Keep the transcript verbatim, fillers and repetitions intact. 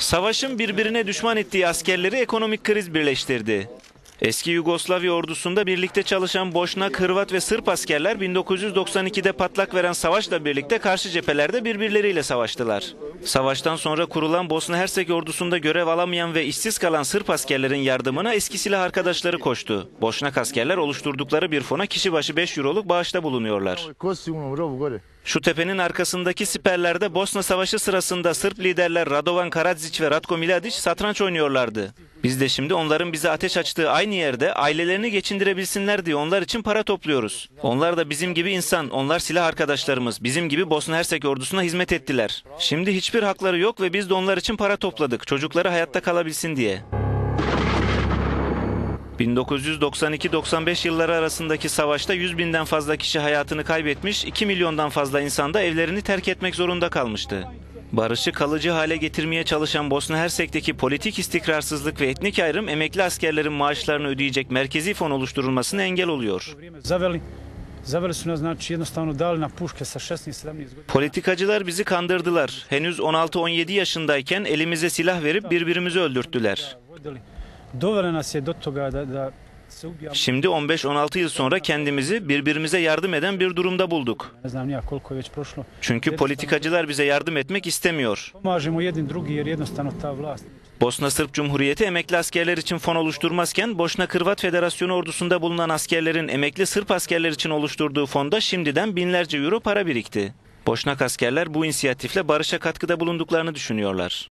Savaşın birbirine düşman ettiği askerleri ekonomik kriz birleştirdi. Eski Yugoslavya ordusunda birlikte çalışan Boşnak, Hırvat ve Sırp askerler bin dokuz yüz doksan ikide patlak veren savaşla birlikte karşı cephelerde birbirleriyle savaştılar. Savaştan sonra kurulan Bosna Hersek ordusunda görev alamayan ve işsiz kalan Sırp askerlerin yardımına eski silah arkadaşları koştu. Boşnak askerler oluşturdukları bir fona kişi başı beş euroluk bağışta bulunuyorlar. Şu tepenin arkasındaki siperlerde Bosna Savaşı sırasında Sırp liderler Radovan Karadzic ve Ratko Mladic satranç oynuyorlardı. Biz de şimdi onların bize ateş açtığı aynı yerde ailelerini geçindirebilsinler diye onlar için para topluyoruz. Onlar da bizim gibi insan, onlar silah arkadaşlarımız, bizim gibi Bosna Hersek ordusuna hizmet ettiler. Şimdi hiçbir hakları yok ve biz de onlar için para topladık, çocukları hayatta kalabilsin diye. bin dokuz yüz doksan iki doksan beş yılları arasındaki savaşta yüz binden fazla kişi hayatını kaybetmiş, iki milyondan fazla insan da evlerini terk etmek zorunda kalmıştı. Barışı kalıcı hale getirmeye çalışan Bosna Hersek'teki politik istikrarsızlık ve etnik ayrım emekli askerlerin maaşlarını ödeyecek merkezi fon oluşturulmasına engel oluyor. Politikacılar bizi kandırdılar. Henüz on altı on yedi yaşındayken elimize silah verip birbirimizi öldürttüler. Şimdi on beş on altı yıl sonra kendimizi birbirimize yardım eden bir durumda bulduk. Çünkü politikacılar bize yardım etmek istemiyor. Bosna Sırp Cumhuriyeti emekli askerler için fon oluşturmazken Boşnak Hırvat Federasyonu ordusunda bulunan askerlerin emekli Sırp askerler için oluşturduğu fonda şimdiden binlerce euro para birikti. Boşnak askerler bu inisiyatifle barışa katkıda bulunduklarını düşünüyorlar.